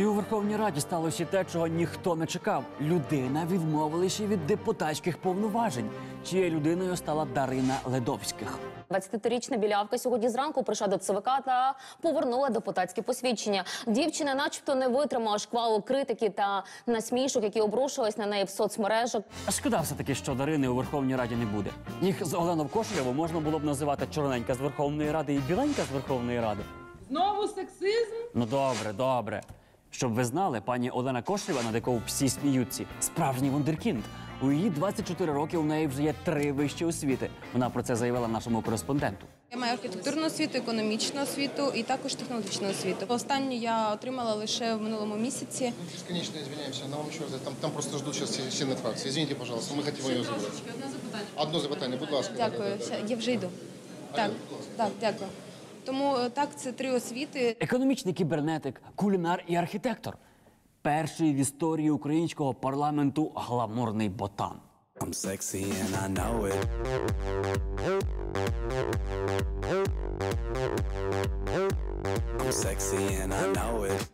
І у Верховній Раді сталося те, чого ніхто не чекав. Людина відмовилася від депутатських повноважень. Чиєю людиною стала Дарина Ледовських. 23-річна білявка сьогодні зранку прийшла до ЦВК та повернула депутатське посвідчення. Дівчина начебто не витримала шквалу критики та насмішок, які обрушились на неї в соцмережах. А шкода все-таки, що Дарини у Верховній Раді не буде. Їх з Оленою Кошелєвою можна було б називати чорненька з Верховної Ради і біленька з Верховної Ради. Знову сексизм? Ну добре, добре. Щоб ви знали, пані Олена Кошелєва, над якою всі сміються, справжній вундеркінд. У її 24 роки у неї вже є 3 вищі освіти. Вона про це заявила нашому кореспонденту. Я маю архітектурну освіту, економічну освіту і також технологічну освіту. Останню я отримала лише в минулому місяці. Бесконечно извиняемся, но вам еще там просто ждут сейчас члены фракции. Извините, пожалуйста, мы хотим ее забрать. Одно запитання, будь ласка. Дякую, я вже йду. Так, дякую. Тому так, це 3 освіти. Економічний кібернетик, кулінар і архітектор. Перший в історії українського парламенту гламурний ботан. I'm sexy and I know it. I'm sexy and I know it.